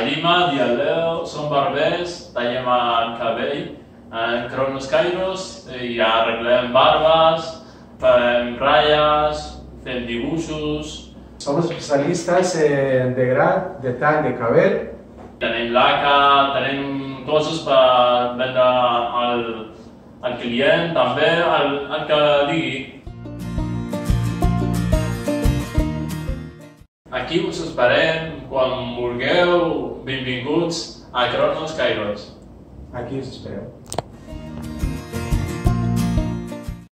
Lima, dia 10, som barbers, tallem el cabell en Cronos Kairos i arreglem barbes, fem ratlles, fem dibuixos. Somos especialistas en degrat, de tall de cabell. Tenim laca, tenim coses per vendre al client, també al que digui. Aquí us esperem, quan vulgueu, benvinguts a Cronos Kairos. Aquí us espereu.